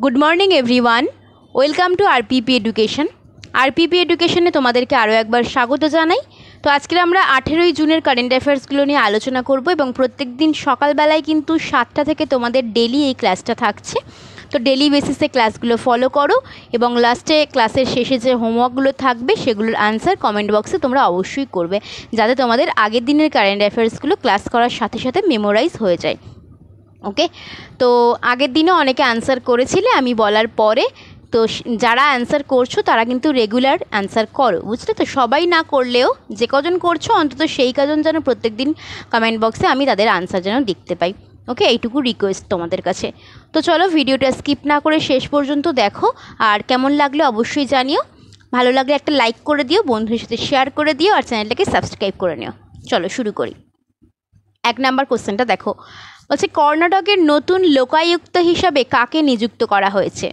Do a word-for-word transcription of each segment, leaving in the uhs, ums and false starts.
Good morning everyone, welcome to RPP education. RPP এডুকেশনে তোমাদেরকে আরও একবার স্বাগত জানাই। তো আজকে আমরা আঠেরোই জুনের কারেন্ট অ্যাফেয়ার্সগুলো নিয়ে আলোচনা করব এবং প্রত্যেক দিন সকালবেলায় কিন্তু সাতটা থেকে তোমাদের ডেলি এই ক্লাসটা থাকছে। তো ডেলি বেসিসে ক্লাসগুলো ফলো করো এবং লাস্টে ক্লাসের শেষে যে হোমওয়ার্কগুলো থাকবে সেগুলোর আনসার কমেন্ট বক্সে তোমরা অবশ্যই করবে, যাতে তোমাদের আগের দিনের কারেন্ট অ্যাফেয়ার্সগুলো ক্লাস করার সাথে সাথে মেমোরাইজ হয়ে যায়। ওকে, তো আগের দিনও অনেকে আনসার করেছিলে আমি বলার পরে। তো যারা অ্যান্সার করছো তারা কিন্তু রেগুলার অ্যান্সার করো, বুঝলে তো? সবাই না করলেও যে কজন করছো অন্তত সেই কজন যেন প্রত্যেক দিন কমেন্ট বক্সে আমি তাদের আনসার যেন দেখতে পাই। ওকে, এইটুকু রিকোয়েস্ট তোমাদের কাছে। তো চলো ভিডিওটা স্কিপ না করে শেষ পর্যন্ত দেখো, আর কেমন লাগলে অবশ্যই জানিও। ভালো লাগলে একটা লাইক করে দিও, বন্ধুদের সাথে শেয়ার করে দিও, আর চ্যানেলটাকে সাবস্ক্রাইব করে নিও। চলো শুরু করি। এক নাম্বার কোশ্চেনটা দেখো, বলছে কর্ণাটকের নতুন লোকায়ুক্ত হিসাবে কাকে নিযুক্ত করা হয়েছে?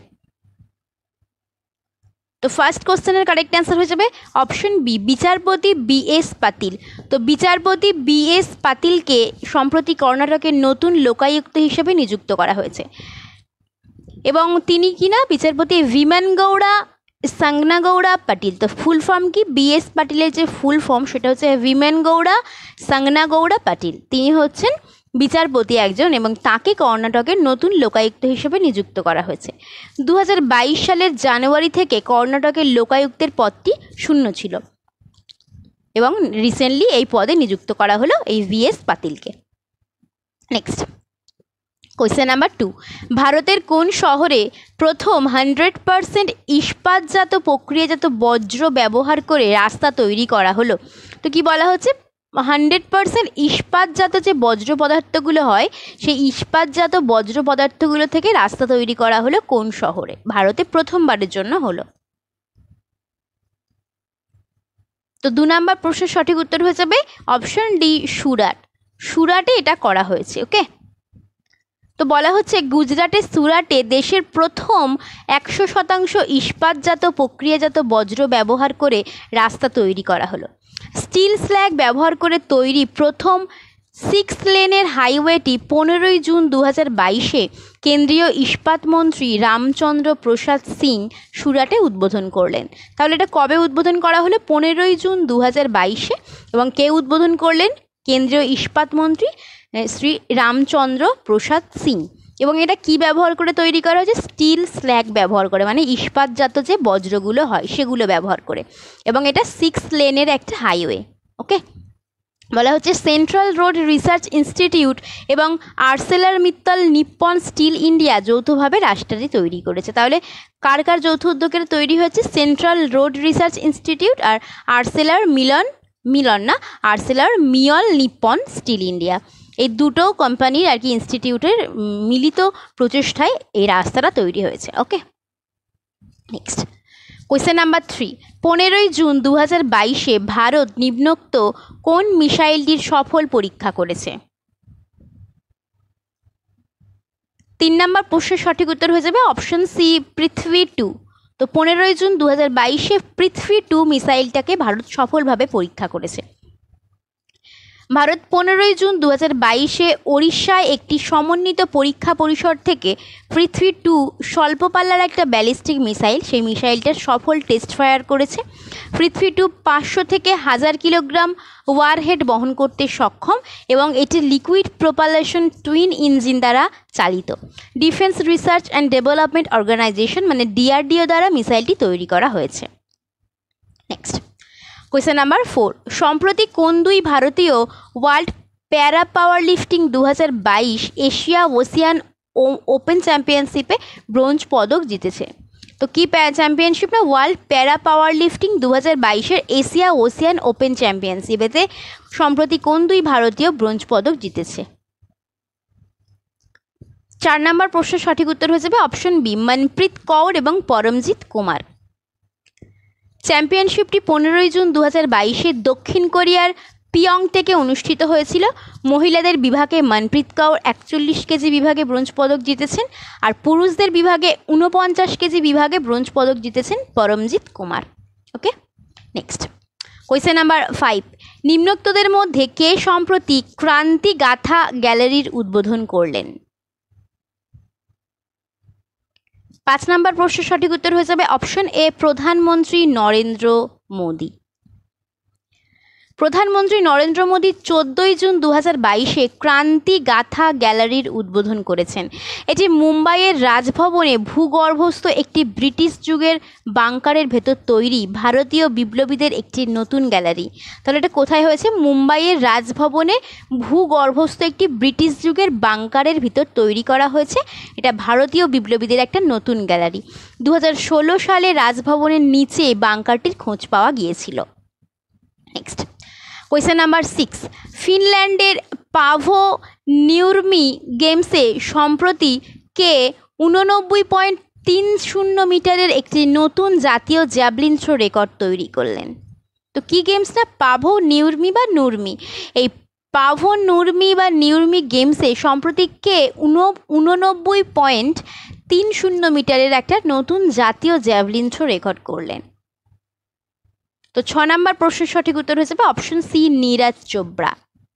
তো ফার্স্ট কোশ্চেনের কারেক্ট অ্যান্সার হয়ে যাবে অপশন বি, বিচারপতি বি এস পাতিল। তো বিচারপতি বি এস পাতিলকে সম্প্রতি কর্ণাটকের নতুন লোকায়ুক্ত হিসেবে নিযুক্ত করা হয়েছে এবং তিনি কিনা বিচারপতি ভিমান গৌড়া সাংনাগৌড়া পাটিল। তো ফুল ফর্ম কি? বি এস পাটিলের যে ফুল ফর্ম সেটা হচ্ছে ভিমান গৌড়া সাংনাগৌড়া পাটিল। তিনি হচ্ছেন বিচারপতি একজন এবং তাকে কর্ণাটকের নতুন লোকায়ুক্ত হিসেবে নিযুক্ত করা হয়েছে। দু হাজার বাইশ সালের জানুয়ারি থেকে কর্ণাটকের লোকায়ুক্তের পদটি শূন্য ছিল এবং রিসেন্টলি এই পদে নিযুক্ত করা হলো এই ভি এস পাতিলকে। নেক্সট কোয়েশ্চেন নাম্বার টু, ভারতের কোন শহরে প্রথম হান্ড্রেড পারসেন্ট ইস্পাতজাত প্রক্রিয়াজাত বজ্র ব্যবহার করে রাস্তা তৈরি করা হলো? তো কি বলা হচ্ছে, হান্ড্রেড পারসেন্ট ইস্পাতজাত যে বজ্র পদার্থগুলো হয় সেই ইস্পাতজাত বজ্র পদার্থগুলো থেকে রাস্তা তৈরি করা হলো কোন শহরে? ভারতে প্রথমবারের জন্য হলো। তো দু নম্বর প্রশ্নের সঠিক উত্তর হয়ে যাবে অপশন ডি, সুরাট। সুরাটে এটা করা হয়েছে। ওকে, তো বলা হচ্ছে গুজরাটের সুরাটে দেশের প্রথম একশো শতাংশ ইস্পাতজাত প্রক্রিয়াজাত বজ্র ব্যবহার করে রাস্তা তৈরি করা হলো। স্টিল স্ল্যাগ ব্যবহার করে তৈরি প্রথম সিক্স লেনের হাইওয়েটি পনেরোই জুন দু হাজার বাইশে কেন্দ্রীয় ইস্পাত মন্ত্রী রামচন্দ্র প্রসাদ সিং সুরাটে উদ্বোধন করলেন। তাহলে এটা কবে উদ্বোধন করা হলো? পনেরোই জুন দু হাজার বাইশে। এবং কে উদ্বোধন করলেন? কেন্দ্রীয় ইস্পাত মন্ত্রী শ্রী রামচন্দ্র প্রসাদ সিং। এবং এটা কি ব্যবহার করে তৈরি করা হয়েছে? স্টিল স্ল্যাগ ব্যবহার করে, মানে ইস্পাতজাত যে বজ্রগুলো হয় সেগুলো ব্যবহার করে। এবং এটা সিক্স লেনের একটা হাইওয়ে। ওকে, বলা হচ্ছে সেন্ট্রাল রোড রিসার্চ ইনস্টিটিউট এবং Arcelor Mittal Nippon steel India যৌথভাবে রাস্তাটি তৈরি করেছে। তাহলে কার কার যৌথ উদ্যোগে তৈরি হয়েছে? সেন্ট্রাল রোড রিসার্চ ইনস্টিটিউট আর আর্সেলার মিলন মিলন না Arcelor Mittal Nippon steel India, এই দুটো কোম্পানির আর কি ইনস্টিটিউটের মিলিত প্রচেষ্টায় এই রাস্তাটা তৈরি হয়েছে। Okay, next question number three, পনেরোই জুন দু হাজার বাইশে ভারত নিম্নোক্ত কোন মিসাইলটির সফল পরীক্ষা করেছে? তিন নম্বর প্রশ্নের সঠিক উত্তর হয়ে যাবে অপশন সি, পৃথ্বী টু। তো পনেরোই জুন দু হাজার বাইশে পৃথ্বী টু মিসাইলটাকে ভারত সফলভাবে পরীক্ষা করেছে। ভারত পনেরোই জুন দু হাজার বাইশে ওড়িশায় একটি সমন্বিত পরীক্ষা পরিসর থেকে পৃথ্বী টু স্বল্প পাল্লার একটা ব্যালিস্টিক মিসাইল, সেই মিসাইলটার সফল টেস্ট ফায়ার করেছে। পৃথ্বী টু পাঁচশো থেকে হাজার কিলোগ্রাম ওয়ারহেড বহন করতে সক্ষম এবং এটি লিকুইড প্রোপালশন টুইন ইঞ্জিন দ্বারা চালিত। Defence research and development organisation মানে ডিআরডিও দ্বারা মিসাইলটি তৈরি করা হয়েছে। নেক্সট কোয়েশ্চেন নাম্বার ফোর, সম্প্রতি কোন দুই ভারতীয় ওয়ার্ল্ড প্যারা পাওয়ার লিফটিং দু হাজার বাইশ এশিয়া ওসিয়ান ওপেন চ্যাম্পিয়নশিপে ব্রোঞ্জ পদক জিতেছে? তো কি চ্যাম্পিয়নশিপ না? ওয়ার্ল্ড প্যারা পাওয়ার লিফটিং দু হাজার বাইশের এশিয়া ওসিয়ান ওপেন চ্যাম্পিয়নশিপেতে সম্প্রতি কোন দুই ভারতীয় ব্রোঞ্জ পদক জিতেছে? চার নম্বর প্রশ্নের সঠিক উত্তর হয়ে যাবে অপশন বি, মনপ্রীত কৌর এবং পরমজিৎ কুমার। চ্যাম্পিয়নশিপটি পনেরোই জুন দু হাজার বাইশে দক্ষিণ কোরিয়ার পিয়ং থেকে অনুষ্ঠিত হয়েছিল। মহিলাদের বিভাগে মনপ্রীত কৌর একচল্লিশ কেজি বিভাগে ব্রোঞ্জ পদক জিতেছেন আর পুরুষদের বিভাগে ঊনপঞ্চাশ কেজি বিভাগে ব্রোঞ্জ পদক জিতেছেন Paramjit Kumar. Okay, next question number five, নিম্নোক্তদের মধ্যে কে সম্প্রতি ক্রান্তি গাথা গ্যালারির উদ্বোধন করলেন? পাঁচ নম্বর প্রশ্নের সঠিক উত্তর হয়ে যাবে অপশন এ প্রধানমন্ত্রী নরেন্দ্র মোদী। প্রধানমন্ত্রী নরেন্দ্র মোদী চোদ্দোই জুন দু হাজার বাইশে ক্রান্তি গাথা গ্যালারির উদ্বোধন করেছেন। এটি মুম্বাইয়ের রাজভবনে ভূগর্ভস্থ একটি ব্রিটিশ যুগের বাংকারের ভেতর তৈরি ভারতীয় বিপ্লবীদের একটি নতুন গ্যালারি। তাহলে এটা কোথায় হয়েছে? মুম্বাইয়ের রাজভবনে ভূগর্ভস্থ একটি ব্রিটিশ যুগের বাংকারের ভিতর তৈরি করা হয়েছে। এটা ভারতীয় বিপ্লবীদের একটা নতুন গ্যালারি। দু হাজার ষোলো সালে রাজভবনের নিচে বাংকারটির খোঁজ পাওয়া গিয়েছিল। নেক্সট কোয়েশ্চেন নাম্বার সিক্স, ফিনল্যান্ডের পাভো নিউরমি গেমসে সম্প্রতি কে উননব্বই পয়েন্ট তিন শূন্য মিটারের একটি নতুন জাতীয় জ্যাভলিন থ্রো রেকর্ড তৈরি করলেন। তো কি গেমসটা? পাভো নিউরমি বা নুরমি। এই পাভো নুরমি বা নিউরমি গেমসে সম্প্রতি কে উননব্বই পয়েন্ট তিন শূন্য মিটারের একটা নতুন জাতীয় জ্যাভলিন থ্রো রেকর্ড করলেন। তো ছ নম্বর প্রশ্নের সঠিক উত্তর হয়ে যাবে অপশন সি নীরজ চোপড়া।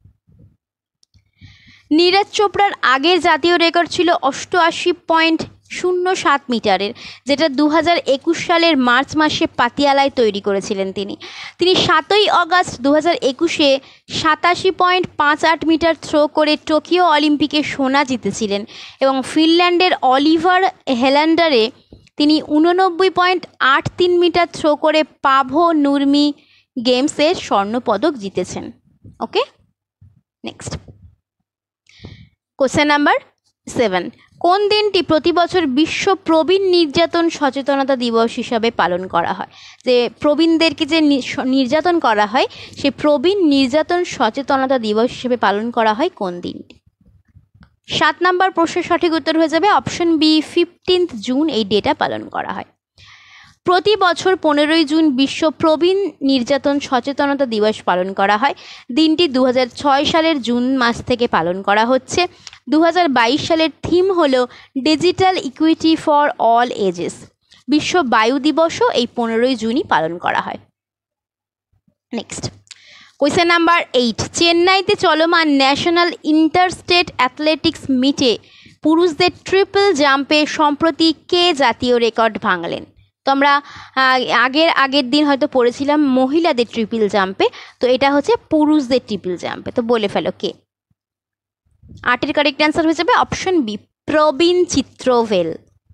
নীরজ চোপড়ার আগের জাতীয় রেকর্ড ছিল অষ্টআশি পয়েন্ট শূন্য সাত মিটারের, যেটা দু হাজার একুশ সালের মার্চ মাসে পাতিয়ালায় তৈরি করেছিলেন তিনি। তিনি সাতই আগস্ট দু হাজার একুশে সাতাশি পয়েন্ট পাঁচ আট মিটার থ্রো করে টোকিও অলিম্পিকে সোনা জিতেছিলেন এবং ফিনল্যান্ডের অলিভার হেল্যান্ডারে তিনি উননব্বই পয়েন্ট আট তিন মিটার থ্রো করে পাভো নুরমি গেমসের স্বর্ণপদক জিতেছেন। Okay, next question number seven, কোন দিনটি প্রতি বছর বিশ্ব প্রবীণ নির্যাতন সচেতনতা দিবস হিসাবে পালন করা হয়? যে প্রবীণদেরকে যে নির্যাতন করা হয় সেই প্রবীণ নির্যাতন সচেতনতা দিবস হিসেবে পালন করা হয় কোন দিনটি? সাত নম্বর প্রশ্নের সঠিক উত্তর হয়ে যাবে অপশন বি ফিফটিন্থ জুন এই ডেটা পালন করা হয়। প্রতি বছর পনেরোই জুন বিশ্ব প্রবীণ নির্যাতন সচেতনতা দিবস পালন করা হয়। দিনটি দু হাজার ছয় সালের জুন মাস থেকে পালন করা হচ্ছে। দু হাজার বাইশ সালের থিম হলো digital equity for all ages. বিশ্ব বায়ু দিবসও এই পনেরোই জুনই পালন করা হয়। নেক্সট কোয়েশ্চেন নাম্বার এইট, চেন্নাইতে চলমান ন্যাশনাল ইন্টারস্টেট অ্যাথলেটিক্স মিটে পুরুষদের ট্রিপল জাম্পে সম্প্রতি কে জাতীয় রেকর্ড ভাঙলেন? তো আমরা আগের আগের দিন হয়তো পড়েছিলাম মহিলাদের ট্রিপল জাম্পে, তো এটা হচ্ছে পুরুষদের ট্রিপল জাম্পে। তো বলে ফেলো কে? আটের কারেক্ট অ্যান্সার হয়ে যাবে অপশন বি প্রবীণ চিত্রভেল।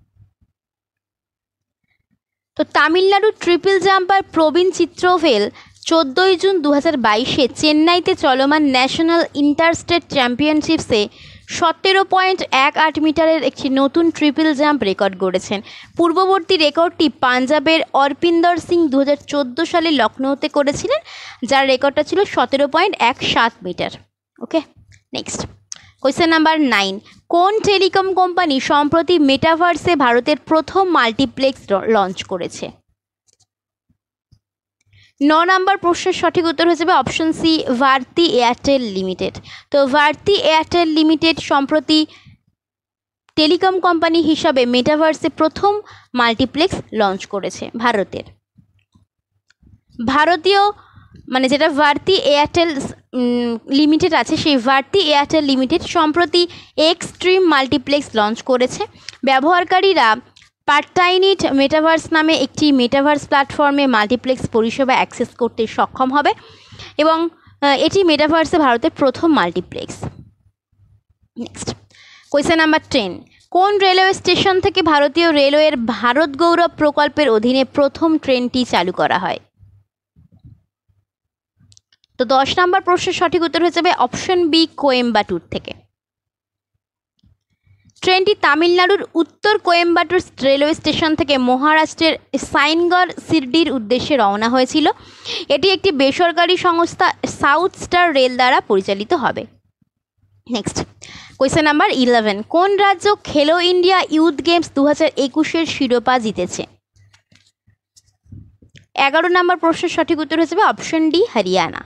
তো তামিলনাড়ুর ট্রিপল জাম্পার প্রবীণ চিত্রভেল চোদ্দোই জুন দু হাজার বাইশে চেন্নাইতে চলমান ন্যাশনাল ইন্টারস্টেট চ্যাম্পিয়নশিপসে সতেরো পয়েন্ট এক আট মিটারের একটি নতুন ট্রিপল জাম্প রেকর্ড গড়েছেন। পূর্ববর্তী রেকর্ডটি পাঞ্জাবের অরপিন্দর সিং দু হাজার চোদ্দো সালে লখনৌতে করেছিলেন, যার রেকর্ডটা ছিল সতেরো পয়েন্ট এক সাত metre. Okay, next question number nine, কোন টেলিকম কোম্পানি সম্প্রতি মেটাভার্সে ভারতের প্রথম মাল্টিপ্লেক্স লঞ্চ করেছে? ন নম্বর প্রশ্নের সঠিক উত্তর হয়ে যাবে option C Bharti Airtel limited. তো ভারতী এয়ারটেল লিমিটেড সম্প্রতি টেলিকম কোম্পানি হিসাবে মেটাভার্সে প্রথম মাল্টিপ্লেক্স লঞ্চ করেছে ভারতের। ভারতীয় মানে যেটা ভারতী এয়ারটেল লিমিটেড আছে সেই ভারতী এয়ারটেল লিমিটেড সম্প্রতি এক্সট্রিম মাল্টিপ্লেক্স লঞ্চ করেছে। ব্যবহারকারীরা পার্টাইনিট মেটাভার্স নামে একটি মেটাভার্স প্ল্যাটফর্মে মাল্টিপ্লেক্স পরিষেবা অ্যাক্সেস করতে সক্ষম হবে এবং এটি মেটাভার্সে ভারতের প্রথম multiplex. Next question number ten, কোন রেলওয়ে স্টেশন থেকে ভারতীয় রেলওয়ের ভারত গৌরব প্রকল্পের অধীনে প্রথম ট্রেনটি চালু করা হয়? তো দশ নম্বর প্রশ্নের সঠিক উত্তর হয়ে যাবে অপশন বি কোয়েম্বাটুর থেকে। ট্রেনটি তামিলনাড়ুর উত্তর কোয়েম্বাটুর রেলওয়ে স্টেশন থেকে মহারাষ্ট্রের সাইনগড় শিরডির উদ্দেশ্যে রওনা হয়েছিল। এটি একটি বেসরকারি সংস্থা সাউথ স্টার রেল দ্বারা পরিচালিত হবে। নেক্সট কোয়েশ্চেন নাম্বার ইলেভেন, কোন রাজ্য খেলো ইন্ডিয়া ইউথ গেমস দু হাজার একুশের শিরোপা জিতেছে? এগারো নম্বর প্রশ্নের সঠিক উত্তর হয়ে যাবে option D Haryana.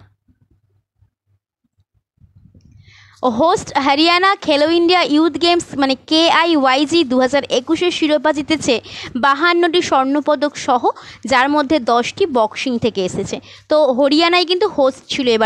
Host Haryana Khelo India youth games মানে কে আই ওয়াই জি দু হাজার একুশের শিরোপা জিতেছে বাহান্নটি স্বর্ণপদক সহ, যার মধ্যে দশটি বক্সিং থেকে এসেছে। তো হরিয়ানায় কিন্তু হোস্ট ছিল এবারের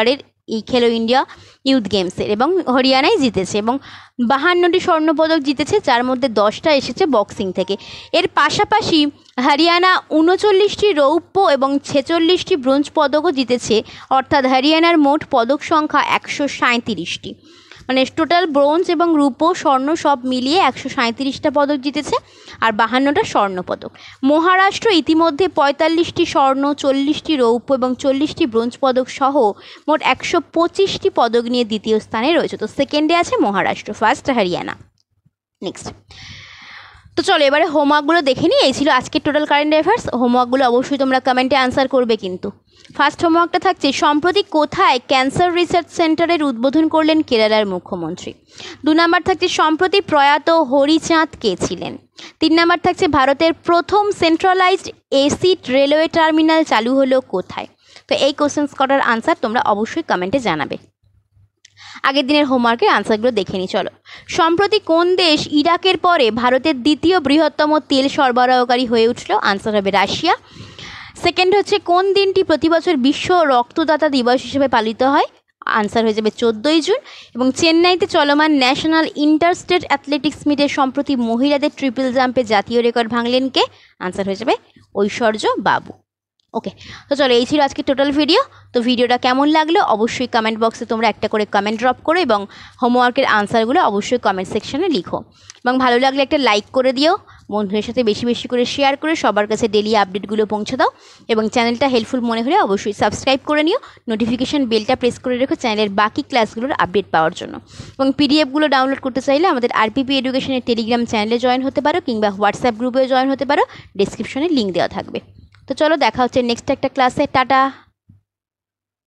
এই খেলো ইন্ডিয়া ইউথ গেমসের, এবং হরিয়ানায় জিতেছে এবং বাহান্নটি স্বর্ণপদক জিতেছে, যার মধ্যে দশটা এসেছে বক্সিং থেকে। এর পাশাপাশি হরিয়ানা উনচল্লিশটি রৌপ্য এবং ছেচল্লিশটি ব্রোঞ্জ পদকও জিতেছে, অর্থাৎ হরিয়ানার মোট পদক সংখ্যা একশো সাঁইত্রিশটি, মানে টোটাল ব্রোঞ্জ এবং রূপো স্বর্ণ সব মিলিয়ে একশো সাঁইত্রিশটা পদক জিতেছে আর বাহান্নটা স্বর্ণপদক। মহারাষ্ট্র ইতিমধ্যে পঁয়তাল্লিশটি স্বর্ণ, চল্লিশটি রৌপ্য এবং চল্লিশটি ব্রোঞ্জ পদক সহ মোট একশো পঁচিশটি পদক নিয়ে দ্বিতীয় স্থানে রয়েছে। তো সেকেন্ডে আছে মহারাষ্ট্র, ফার্স্ট হরিয়ানা। নেক্সট, তো চলো এবারে হোমওয়ার্কগুলো দেখে নিই। এই ছিল আজকের টোটাল কারেন্ট অ্যাফেয়ার্স। হোমওয়ার্কগুলো অবশ্যই তোমরা কমেন্টে আনসার করবে কিন্তু। ফার্স্ট হোমওয়ার্কটা থাকছে, সম্প্রতি কোথায় ক্যান্সার রিসার্চ সেন্টারের উদ্বোধন করলেন কেরালার মুখ্যমন্ত্রী। দু নম্বর থাকছে, সম্প্রতি প্রয়াত হরিচাঁদ কে ছিলেন। তিন নম্বর থাকছে, ভারতের প্রথম সেন্ট্রালাইজড এসি রেলওয়ে টার্মিনাল চালু হলো কোথায়। তো এই কোশ্চেন্স কটার আনসার তোমরা অবশ্যই কমেন্টে জানাবে। আগের দিনের হোমওয়ার্কের আনসারগুলো দেখে নিই চলো। সম্প্রতি কোন দেশ ইরাকের পরে ভারতের দ্বিতীয় বৃহত্তম তেল সরবরাহকারী হয়ে উঠল। আনসার হবে রাশিয়া। সেকেন্ড হচ্ছে, কোন দিনটি প্রতি বছর বিশ্ব রক্তদাতা দিবস হিসেবে পালিত হয়। আনসার হয়ে যাবে চোদ্দোই জুন। এবং চেন্নাইতে চলমান ন্যাশনাল ইন্টারস্টেট অ্যাথলেটিক্স মিটে সম্প্রতি মহিলাদের ট্রিপল জাম্পে জাতীয় রেকর্ড ভাঙলেন কে। আনসার হয়ে যাবে ঐশ্বর্য বাবু। ওকে, তো চলো এই ছিল আজকে টোটাল ভিডিও। তো ভিডিওটা কেমন লাগলো অবশ্যই কমেন্ট বক্সে তোমরা একটা করে কমেন্ট ড্রপ করো এবং হোমওয়ার্কের আনসারগুলো অবশ্যই কমেন্ট সেকশনে লিখো, এবং ভালো লাগলে একটা লাইক করে দিও, বন্ধুদের সাথে বেশি বেশি করে শেয়ার করে সবার কাছে ডেলি আপডেটগুলো পৌঁছে দাও, এবং চ্যানেলটা হেল্পফুল মনে হলে অবশ্যই সাবস্ক্রাইব করে নিও, নোটিফিকেশান বেলটা প্রেস করে রেখো চ্যানেলের বাকি ক্লাসগুলোর আপডেট পাওয়ার জন্য। এবং পিডিএফগুলো ডাউনলোড করতে চাইলে আমাদের আরপিপি এডুকেশনের টেলিগ্রাম চ্যানেলে জয়েন হতে পারো, কিংবা হোয়াটসঅ্যাপ গ্রুপেও জয়েন হতে পারো, ডিসক্রিপশনে লিঙ্ক দেওয়া থাকবে। তো চলো দেখা হচ্ছে নেক্সট একটা ক্লাসে। টাটা।